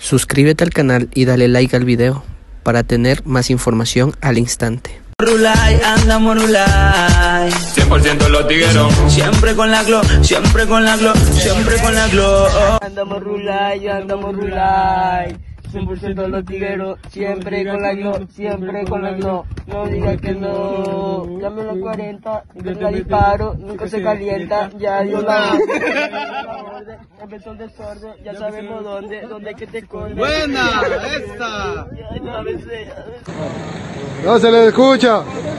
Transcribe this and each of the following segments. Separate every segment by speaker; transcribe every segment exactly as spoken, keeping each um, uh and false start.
Speaker 1: Suscríbete al canal y dale like al video para tener más información al instante.
Speaker 2: Rulay, andamos Rulay,
Speaker 3: cien por ciento los tigueros.
Speaker 2: siempre con la glow, siempre con la glow, siempre con la glow. Andamos Rulay, andamos Rulay, cien por ciento los tigueros, siempre con la glow, siempre con la glow. No digas que no, dame los cuarenta, yo la disparo, nunca se calienta, ya dio la el betón del sordo, ya sabemos dónde, dónde es que te escondes.
Speaker 4: ¡Buena! ¡Esta!
Speaker 5: No se le escucha.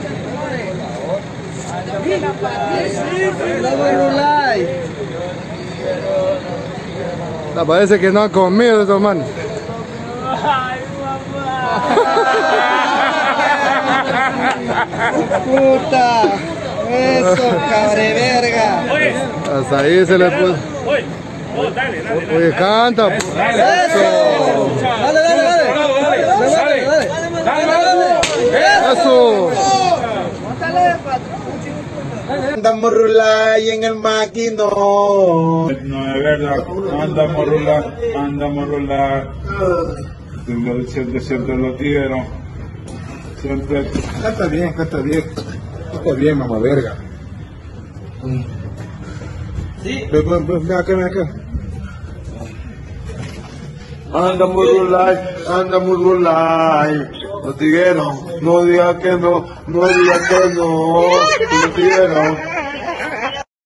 Speaker 5: No, parece que no han comido estos manos.
Speaker 4: ¡Ay, puta! ¡Eso, cabre verga!
Speaker 5: Hasta ahí se le puso. Oye, canta. Eso.
Speaker 4: ¡Dale, dale, dale! ¡Dale, dale!
Speaker 5: Eso.
Speaker 4: Andamos Rulay en el maquino.
Speaker 3: No es verdad, andamos rular, andamos rular. Siempre, siempre los tigueros. Siempre.
Speaker 5: Canta bien, canta bien. Canta bien, mamá verga.
Speaker 4: Sí.
Speaker 5: Ven, ven, ven, ven acá, ven acá.
Speaker 4: Andamos Rulay, andamos Rulay. Los tigueros, no digas que no, no digas que no. Los tigueros.